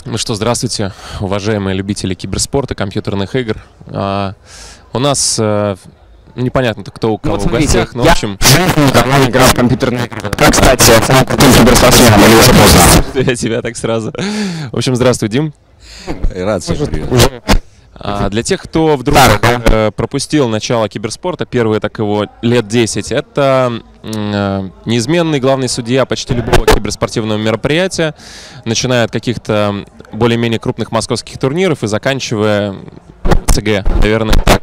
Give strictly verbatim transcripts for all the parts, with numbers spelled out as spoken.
Ну что, здравствуйте, уважаемые любители киберспорта, компьютерных игр. А, у нас а, непонятно, кто у кого вот в гостях, но в общем... Я давно играл в компьютерные игры. Как, кстати, крутым киберспортсменом или уже поздно? Я тебя так сразу. В общем, здравствуй, Дим. Рад всех А, для тех, кто вдруг э, пропустил начало киберспорта, первые так его лет десять, это э, неизменный главный судья почти любого киберспортивного мероприятия, начиная от каких-то более-менее крупных московских турниров и заканчивая ЦГ, наверное, так.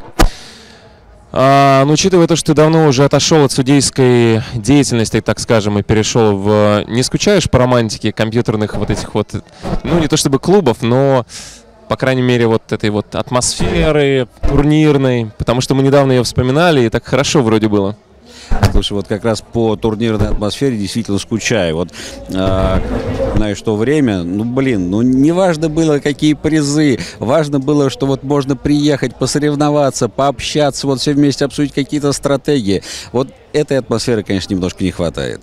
А, но учитывая то, что ты давно уже отошел от судейской деятельности, так скажем, и перешел в... Не скучаешь по романтике компьютерных вот этих вот, ну не то чтобы клубов, но... По крайней мере, вот этой вот атмосферы турнирной, потому что мы недавно ее вспоминали, и так хорошо вроде было. Слушай, вот как раз по турнирной атмосфере действительно скучаю. Вот, э, знаешь, что время, ну, блин, ну, не важно было, какие призы, важно было, что вот можно приехать, посоревноваться, пообщаться, вот все вместе обсудить какие-то стратегии. Вот этой атмосферы, конечно, немножко не хватает.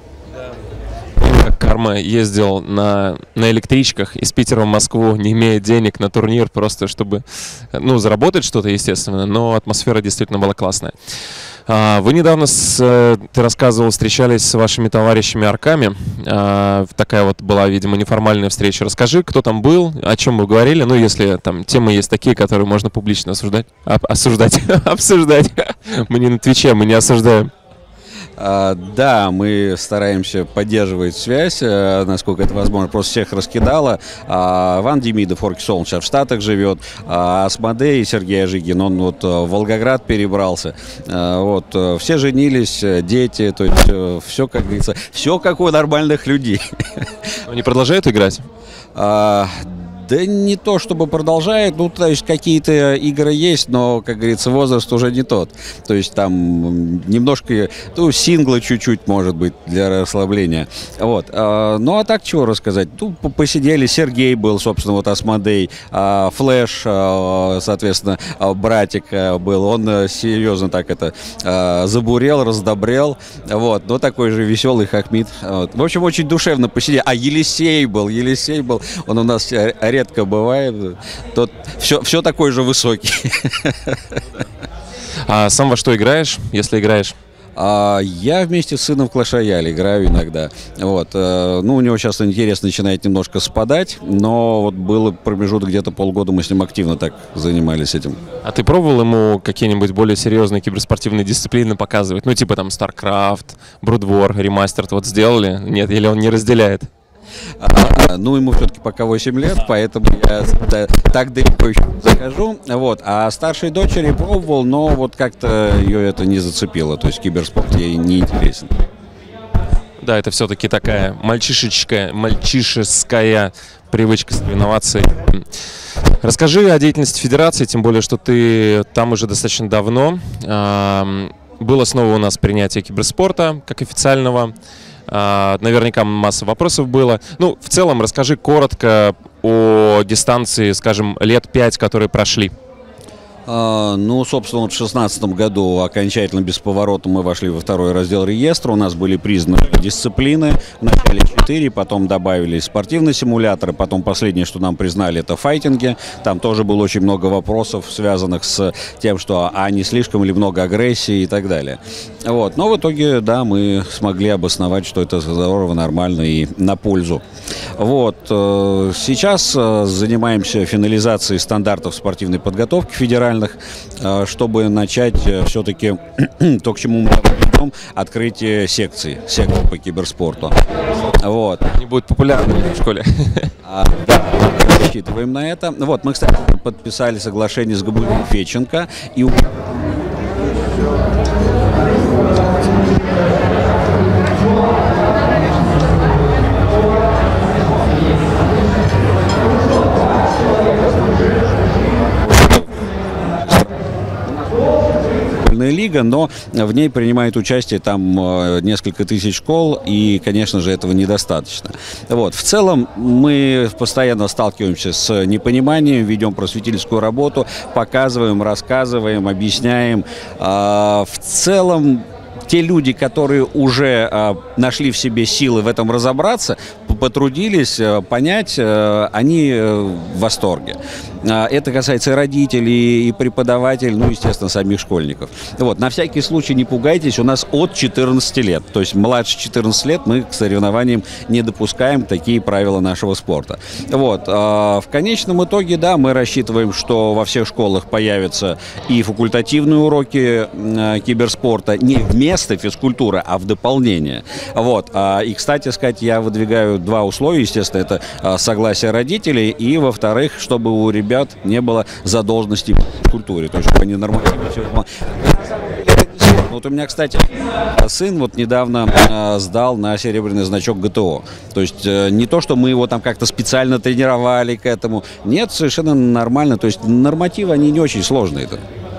Как Карма ездил на, на электричках из Питера в Москву, не имея денег на турнир, просто чтобы, ну, заработать что-то, естественно, но атмосфера действительно была классная. А, вы недавно, с, ты рассказывал, встречались с вашими товарищами-арками. А, такая вот была, видимо, неформальная встреча. Расскажи, кто там был, о чем вы говорили, ну, если там темы есть такие, которые можно публично осуждать, а, осуждать, обсуждать. Мы не на Твиче, мы не осуждаем. А, да, мы стараемся поддерживать связь, а, насколько это возможно. Просто всех раскидало. А, Иван Демидов, Орки Солнч, в Штатах живет. А, Асмодей Сергей Ажигин, он вот в Волгоград перебрался. А, вот, все женились, дети, то есть все, как говорится, все как у нормальных людей. Они продолжают играть? А, Да не то, чтобы продолжает, ну, то есть какие-то игры есть, но, как говорится, возраст уже не тот. То есть там немножко, ну, синглы чуть-чуть, может быть, для расслабления. Вот. Ну, а так чего рассказать? Ну, посидели, Сергей был, собственно, вот Асмодей, Флэш, соответственно, братик был, он серьезно так это забурел, раздобрел, вот, но такой же веселый Хахмид. Вот. В общем, очень душевно посидели. А Елисей был, Елисей был, он у нас редко бывает, тот все, все такой же высокий. А сам во что играешь, если играешь? А я вместе с сыном в Clash Royale играю иногда. Вот. Ну, у него сейчас интерес начинает немножко спадать, но вот был промежуток где-то полгода, мы с ним активно так занимались этим. А ты пробовал ему какие-нибудь более серьезные киберспортивные дисциплины показывать? Ну, типа там StarCraft, Brood War, Remastered, вот сделали? Нет, или он не разделяет? А, ну, ему все-таки пока восемь лет, поэтому я да, так далеко еще не захожу. Вот. А старшей дочери пробовал, но вот как-то ее это не зацепило. То есть киберспорт ей не интересен. Да, это все-таки такая мальчишечка, мальчишеская привычка соревноваться. Расскажи о деятельности федерации, тем более, что ты там уже достаточно давно. Было снова у нас принятие киберспорта как официального. Uh, наверняка масса вопросов было. Ну, в целом, расскажи коротко о дистанции, скажем, лет пять, которые прошли. Uh, ну, собственно, вот в две тысячи шестнадцатом году окончательно без поворота мы вошли во второй раздел реестра. У нас были признаны дисциплины. Вначале четыре, потом добавились спортивные симуляторы. Потом последнее, что нам признали, это файтинги. Там тоже было очень много вопросов, связанных с тем, что а не слишком ли много агрессии и так далее. Вот. Но в итоге, да, мы смогли обосновать, что это здорово, нормально и на пользу. Вот. Сейчас занимаемся финализацией стандартов спортивной подготовки федеральной, чтобы начать все-таки то, к чему мы идем, открытие секций, сектор по киберспорту. Вот. Они будут популярны в школе. А, да, рассчитываем на это. Вот, мы, кстати, подписали соглашение с Габулиным Федченко и лига, но в ней принимает участие там несколько тысяч школ, и, конечно же, этого недостаточно. Вот. В целом мы постоянно сталкиваемся с непониманием, ведем просветительскую работу, показываем, рассказываем, объясняем. В целом те люди, которые уже а, нашли в себе силы в этом разобраться, потрудились понять, они в восторге. Это касается и родителей, и преподавателей, ну, естественно, самих школьников. Вот, на всякий случай не пугайтесь, у нас от четырнадцати лет, то есть младше четырнадцати лет мы к соревнованиям не допускаем, такие правила нашего спорта. Вот, в конечном итоге, да, мы рассчитываем, что во всех школах появятся и факультативные уроки киберспорта не вместо физкультуры, а в дополнение. Вот, и, кстати сказать, я выдвигаю два условия, естественно, это согласие родителей и, во-вторых, чтобы у ребят не было задолженности в культуре, то есть чтобы они нормативно все это... Вот у меня, кстати, сын вот недавно э, сдал на серебряный значок ГТО. То есть э, не то, что мы его там как-то специально тренировали к этому. Нет, совершенно нормально. То есть нормативы, они не очень сложные.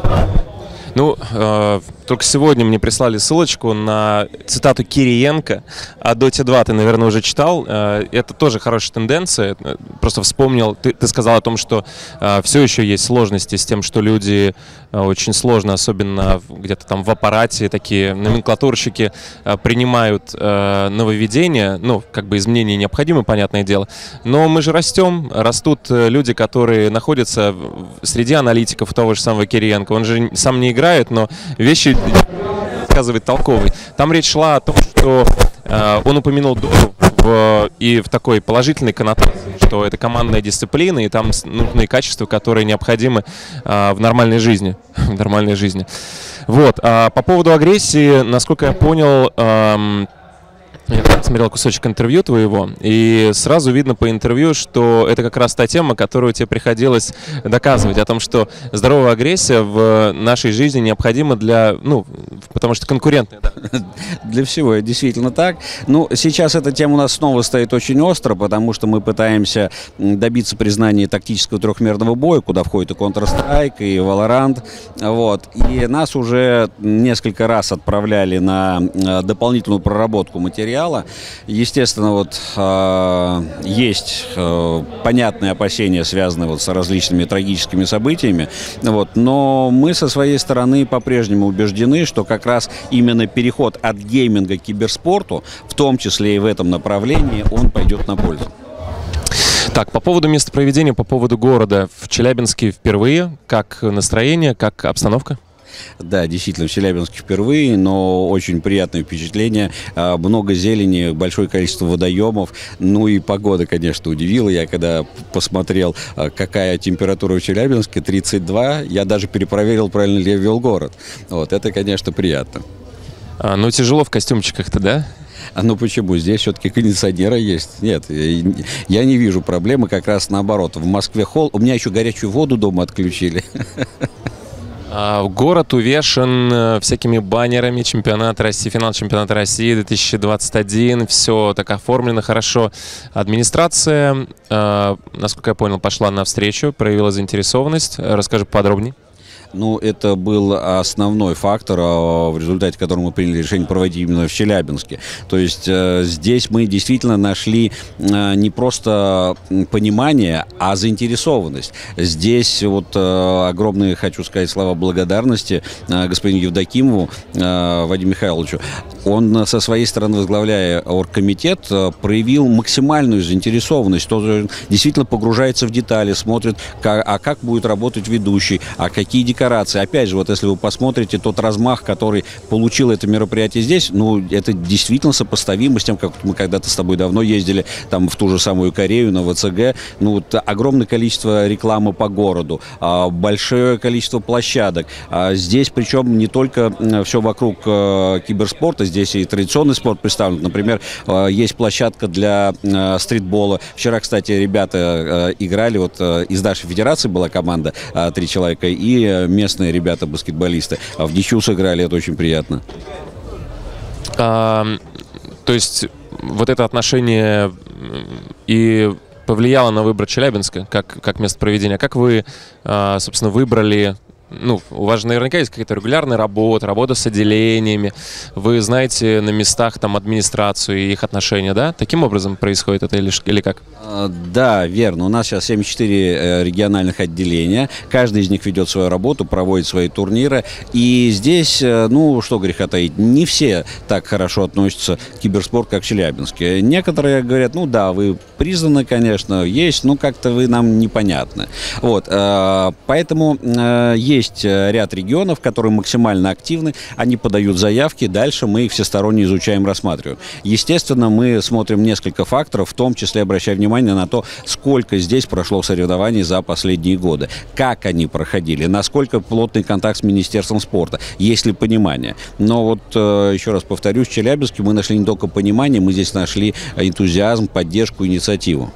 Ну, э, только сегодня мне прислали ссылочку на цитату Кириенко о Доте два. Ты, наверное, уже читал. Э, это тоже хорошая тенденция. Просто вспомнил, ты, ты сказал о том, что э, все еще есть сложности с тем, что люди э, очень сложно, особенно где-то там в аппарате, такие номенклатурщики э, принимают э, нововведения. Ну, как бы изменения необходимы, понятное дело. Но мы же растем. Растут люди, которые находятся среди аналитиков того же самого Кириенко. Он же сам не играет, но вещи рассказывает толковый. Там речь шла о том, что э, он упомянул Доту в, и в такой положительной коннотации, что это командная дисциплина, и там нужны качества, которые необходимы э, в нормальной жизни. в нормальной жизни. Вот. А по поводу агрессии, насколько я понял, э, я смотрел кусочек интервью твоего, и сразу видно по интервью, что это как раз та тема, которую тебе приходилось доказывать, о том, что здоровая агрессия в нашей жизни необходима для, ну, потому что конкурентная. Да. Для всего, действительно так. Ну, сейчас эта тема у нас снова стоит очень остро, потому что мы пытаемся добиться признания тактического трехмерного боя, куда входит и Counter-Strike, и Valorant, вот. И нас уже несколько раз отправляли на дополнительную проработку материала. Естественно, вот э, есть э, понятные опасения, связанные вот с различными трагическими событиями, вот, но мы со своей стороны по-прежнему убеждены, что как раз именно переход от гейминга к киберспорту, в том числе и в этом направлении, он пойдет на пользу. Так, по поводу места проведения, по поводу города. В Челябинске впервые. Как настроение, как обстановка? Да, действительно, в Челябинске впервые, но очень приятное впечатление. Много зелени, большое количество водоемов. Ну и погода, конечно, удивила. Я когда посмотрел, какая температура в Челябинске, тридцать два, я даже перепроверил, правильно ли я ввел город. Вот, это, конечно, приятно. А, ну, тяжело в костюмчиках-то, да? А ну почему? Здесь все-таки кондиционеры есть. Нет, я не вижу проблемы, как раз наоборот. В Москве холл. У меня еще горячую воду дома отключили. Город увешан всякими баннерами. Чемпионат России, финал чемпионата России две тысячи двадцать один. Все так оформлено хорошо. Администрация, насколько я понял, пошла навстречу, проявила заинтересованность. Расскажи подробнее. Ну, это был основной фактор, в результате которого мы приняли решение проводить именно в Челябинске. То есть здесь мы действительно нашли не просто понимание, а заинтересованность. Здесь вот огромные, хочу сказать, слова благодарности господину Евдокимову Вадиму Михайловичу. Он со своей стороны, возглавляя оргкомитет, проявил максимальную заинтересованность. Он действительно погружается в детали, смотрит, как, а как будет работать ведущий, а какие декорации. Опять же, вот если вы посмотрите тот размах, который получил это мероприятие здесь, ну, это действительно сопоставимо с тем, как мы когда-то с тобой давно ездили там в ту же самую Корею, на ВЦГ. Ну, вот огромное количество рекламы по городу, большое количество площадок. Здесь, причем, не только все вокруг киберспорта, здесь и традиционный спорт представлен. Например, есть площадка для стритбола. Вчера, кстати, ребята играли, вот из нашей федерации была команда, три человека, и местные ребята-баскетболисты. А в ничью сыграли, это очень приятно. А, то есть вот это отношение и повлияло на выбор Челябинска как, как место проведения. Как вы, собственно, выбрали ну, у вас же наверняка есть какая-то регулярная работа, работа с отделениями. Вы знаете на местах там администрацию и их отношения, да? Таким образом происходит это или, или как? Да, верно. У нас сейчас семьдесят четыре региональных отделения. Каждый из них ведет свою работу, проводит свои турниры. И здесь, ну, что греха таить, не все так хорошо относятся к киберспорту, как в Челябинске. Некоторые говорят, ну да, вы признаны, конечно, есть, но как-то вы нам непонятны. Вот, поэтому есть Есть ряд регионов, которые максимально активны, они подают заявки, дальше мы их всесторонне изучаем, рассматриваем. Естественно, мы смотрим несколько факторов, в том числе обращая внимание на то, сколько здесь прошло соревнований за последние годы, как они проходили, насколько плотный контакт с Министерством спорта, есть ли понимание. Но вот, еще раз повторюсь, в Челябинске мы нашли не только понимание, мы здесь нашли энтузиазм, поддержку, инициативу.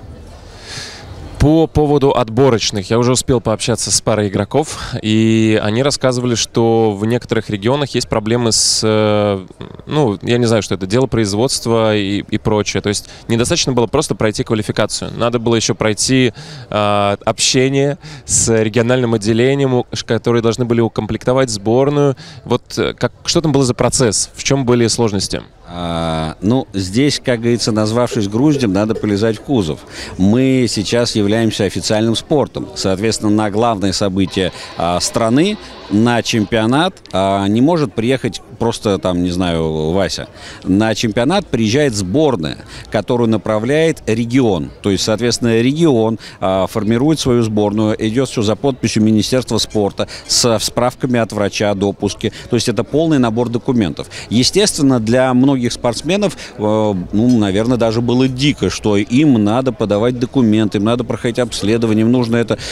По поводу отборочных, я уже успел пообщаться с парой игроков, и они рассказывали, что в некоторых регионах есть проблемы с, ну, я не знаю, что это, дело производства и, и прочее. То есть недостаточно было просто пройти квалификацию, надо было еще пройти э, общение с региональным отделением, которые должны были укомплектовать сборную. Вот как, что там было за процесс, в чем были сложности? А, ну, здесь, как говорится, назвавшись груздем, надо полезать в кузов. Мы сейчас являемся официальным спортом. Соответственно, на главное событие а, страны, на чемпионат а, не может приехать просто, там, не знаю, Вася. На чемпионат приезжает сборная, которую направляет регион. То есть, соответственно, регион а, формирует свою сборную, идет все за подписью Министерства спорта, с справками от врача, допуски. То есть, это полный набор документов. Естественно, для многих спортсменов, ну, наверное, даже было дико, что им надо подавать документы, им надо проходить обследование, им нужно это...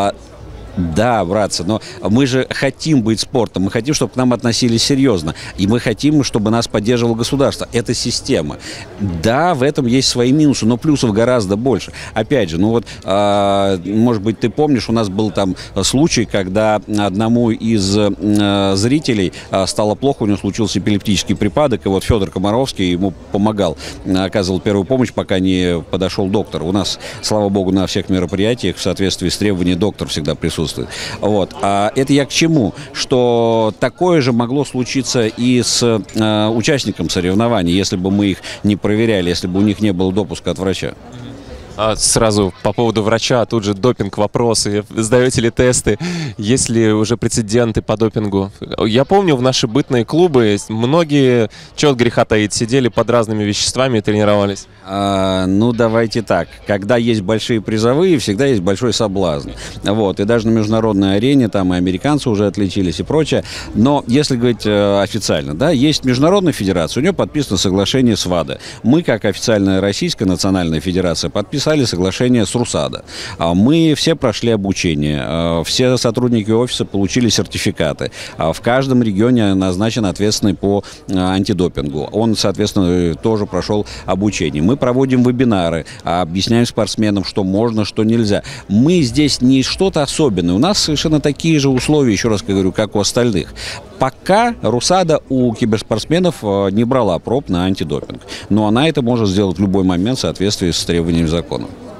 Да, братцы, но мы же хотим быть спортом, мы хотим, чтобы к нам относились серьезно, и мы хотим, чтобы нас поддерживало государство. Это система. Да, в этом есть свои минусы, но плюсов гораздо больше. Опять же, ну вот, э, может быть, ты помнишь, у нас был там случай, когда одному из э, зрителей э, стало плохо, у него случился эпилептический припадок, и вот Федор Комаровский ему помогал, оказывал первую помощь, пока не подошел доктор. У нас, слава богу, на всех мероприятиях в соответствии с требованиями доктор всегда присутствует. Вот. А это я к чему? Что такое же могло случиться и с э, участником соревнований, если бы мы их не проверяли, если бы у них не было допуска от врача. А сразу по поводу врача, тут же допинг, вопросы, сдаете ли тесты, есть ли уже прецеденты по допингу? Я помню, в наши бытные клубы многие, чего от греха таить, сидели под разными веществами и тренировались. А, ну, давайте так. Когда есть большие призовые, всегда есть большой соблазн. Вот. И даже на международной арене там и американцы уже отличились и прочее. Но если говорить э, официально, да, есть Международная федерация, у нее подписано соглашение с ВАДА. Мы, как официальная Российская национальная федерация, подписали соглашение с РУСАДА. Мы все прошли обучение, все сотрудники офиса получили сертификаты. В каждом регионе назначен ответственный по антидопингу. Он, соответственно, тоже прошел обучение. Мы проводим вебинары, объясняем спортсменам, что можно, что нельзя. Мы здесь не что-то особенное. У нас совершенно такие же условия, еще раз говорю, как у остальных. Пока РУСАДА у киберспортсменов не брала проб на антидопинг. Но она это может сделать в любой момент в соответствии с требованиями закона.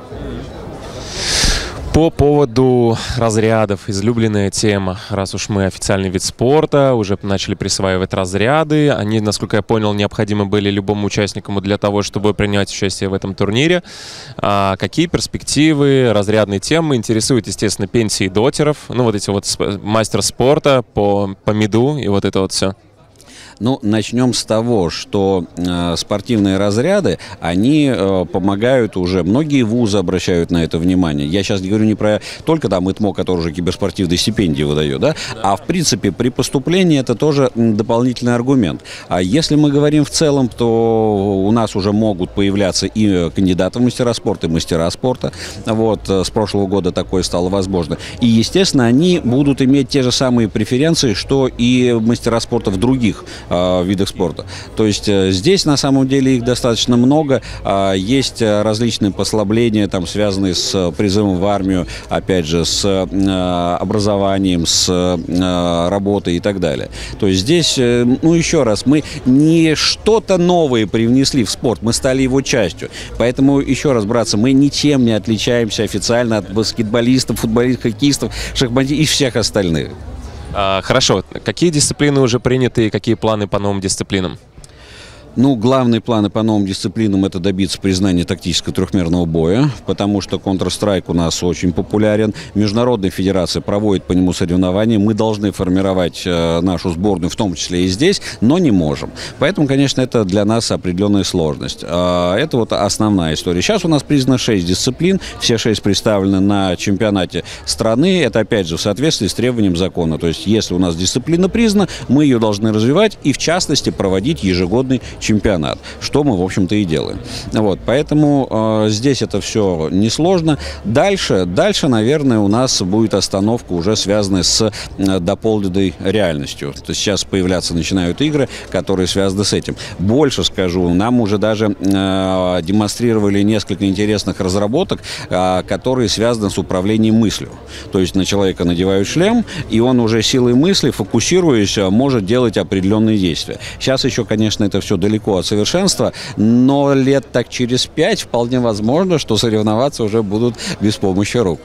По поводу разрядов, излюбленная тема. Раз уж мы официальный вид спорта, уже начали присваивать разряды. Они, насколько я понял, необходимы были любому участнику для того, чтобы принять участие в этом турнире. А какие перспективы разрядной темы интересуют, естественно, пенсии дотеров? Ну, вот эти вот мастер спорта по, по МИДу и вот это вот все. Ну, начнем с того, что э, спортивные разряды, они э, помогают уже, многие вузы обращают на это внимание. Я сейчас говорю не про только там ИТМО, который уже киберспортивные стипендии выдает, да? Да. А в принципе при поступлении это тоже дополнительный аргумент. А если мы говорим в целом, то у нас уже могут появляться и кандидаты в мастера спорта, и мастера спорта. Вот, с прошлого года такое стало возможно. И, естественно, они будут иметь те же самые преференции, что и мастера спорта в других видах спорта. То есть здесь на самом деле их достаточно много. Есть различные послабления, там, связанные с призывом в армию, опять же, с образованием, с работой и так далее. То есть здесь, ну еще раз, мы не что-то новое привнесли в спорт, мы стали его частью. Поэтому, еще раз, братцы, мы ничем не отличаемся официально от баскетболистов, футболистов, хоккеистов, шахматистов и всех остальных. А, хорошо. Какие дисциплины уже приняты и какие планы по новым дисциплинам? Ну, главные планы по новым дисциплинам – это добиться признания тактического трехмерного боя, потому что Counter-Strike у нас очень популярен. Международная федерация проводит по нему соревнования. Мы должны формировать э, нашу сборную, в том числе и здесь, но не можем. Поэтому, конечно, это для нас определенная сложность. Э, это вот основная история. Сейчас у нас признано шесть дисциплин, все шесть представлены на чемпионате страны. Это, опять же, в соответствии с требованием закона. То есть, если у нас дисциплина признана, мы ее должны развивать и, в частности, проводить ежегодный чемпионат, что мы, в общем-то, и делаем. Вот, поэтому э, здесь это все несложно. Дальше, дальше, наверное, у нас будет остановка, уже связанная с э, дополненной реальностью. То есть сейчас появляться начинают игры, которые связаны с этим. Больше скажу, нам уже даже э, демонстрировали несколько интересных разработок, э, которые связаны с управлением мыслью. То есть на человека надевают шлем, и он уже силой мысли, фокусируясь, может делать определенные действия. Сейчас еще, конечно, это все далеко далеко от совершенства, но лет так через пять вполне возможно, что соревноваться уже будут без помощи рук.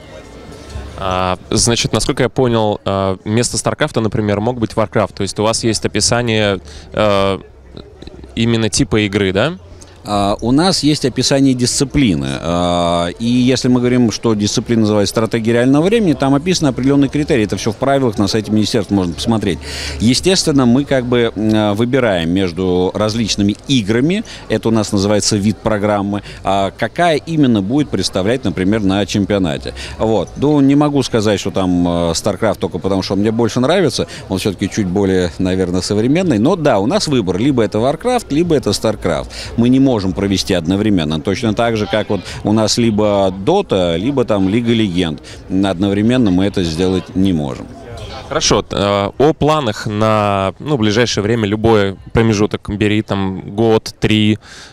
А, значит, насколько я понял, вместо StarCraft, например, мог быть Warcraft. То есть у вас есть описание э, именно типа игры, да? Uh, у нас есть описание дисциплины, uh, и если мы говорим, что дисциплина называется стратегия реального времени, там описаны определенные критерии, это все в правилах, на сайте министерства можно посмотреть. Естественно, мы как бы uh, выбираем между различными играми, это у нас называется вид программы, uh, какая именно будет представлять, например, на чемпионате. Вот. Ну, не могу сказать, что там uh, StarCraft только потому, что мне больше нравится, он все-таки чуть более, наверное, современный, но да, у нас выбор, либо это Warcraft, либо это StarCraft. Мы не можем можем провести одновременно. Точно так же, как вот у нас либо Dota, либо там Лига Легенд. Одновременно мы это сделать не можем. Хорошо. О планах на ну, ближайшее время, любой промежуток, бери там год, три,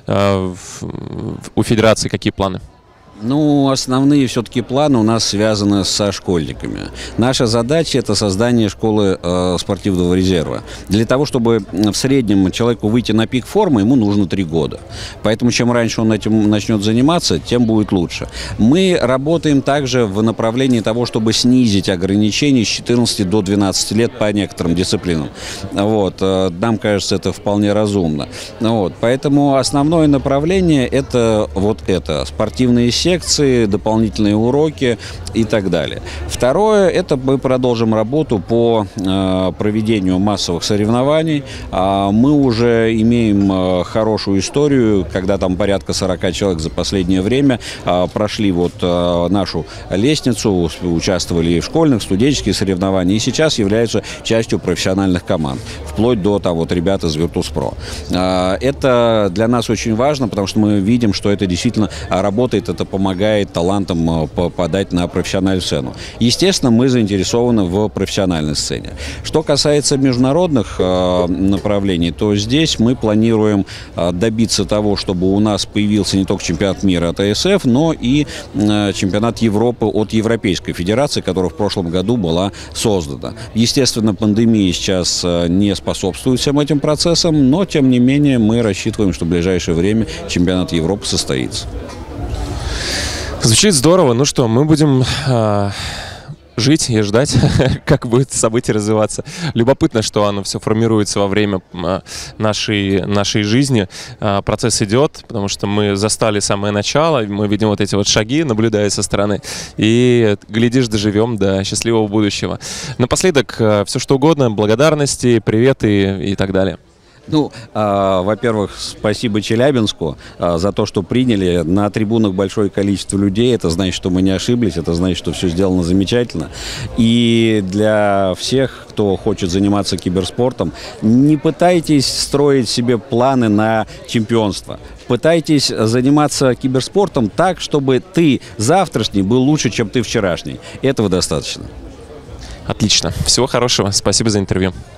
у федерации какие планы? Ну, основные все-таки планы у нас связаны со школьниками. Наша задача – это создание школы э, спортивного резерва. Для того, чтобы в среднем человеку выйти на пик формы, ему нужно три года. Поэтому чем раньше он этим начнет заниматься, тем будет лучше. Мы работаем также в направлении того, чтобы снизить ограничения с четырнадцати до двенадцати лет по некоторым дисциплинам. Вот. Нам кажется, это вполне разумно. Вот. Поэтому основное направление – это вот это – спортивные секции, секции, дополнительные уроки и так далее. Второе, это мы продолжим работу по э, проведению массовых соревнований. А мы уже имеем э, хорошую историю, когда там порядка сорока человек за последнее время э, прошли вот э, нашу лестницу, участвовали в школьных, студенческих соревнованиях и сейчас являются частью профессиональных команд, вплоть до там вот ребят из Virtus.pro. Э, это для нас очень важно, потому что мы видим, что это действительно работает, это помогает талантам попадать на профессиональную сцену. Естественно, мы заинтересованы в профессиональной сцене. Что касается международных э, направлений, то здесь мы планируем э, добиться того, чтобы у нас появился не только чемпионат мира от эй эс эф, но и э, чемпионат Европы от Европейской Федерации, которая в прошлом году была создана. Естественно, пандемия сейчас э, не способствует всем этим процессам, но, тем не менее, мы рассчитываем, что в ближайшее время чемпионат Европы состоится. Звучит здорово. Ну что, мы будем э, жить и ждать, как будет событие развиваться. Любопытно, что оно все формируется во время э, нашей, нашей жизни. Э, процесс идет, потому что мы застали самое начало, мы видим вот эти вот шаги, наблюдая со стороны, и, глядишь, доживем до счастливого будущего. Напоследок, э, все что угодно, благодарности, приветы и так далее. Ну, э, во-первых, спасибо Челябинску э, за то, что приняли. На трибунах большое количество людей. Это значит, что мы не ошиблись, это значит, что все сделано замечательно. И для всех, кто хочет заниматься киберспортом, не пытайтесь строить себе планы на чемпионство. Пытайтесь заниматься киберспортом так, чтобы ты завтрашний был лучше, чем ты вчерашний. Этого достаточно. Отлично. Всего хорошего. Спасибо за интервью.